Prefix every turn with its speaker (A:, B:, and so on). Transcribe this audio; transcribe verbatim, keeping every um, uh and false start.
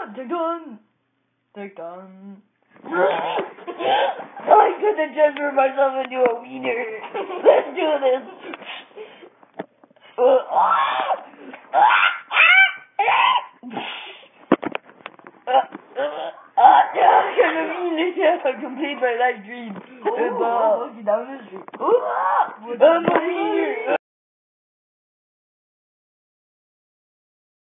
A: Take done. Take done. I couldn't transfer myself into a wiener. Let's do this. Uh, I complete my life dream.
B: Oh, I'm walking down the street.
A: I'm a wiener.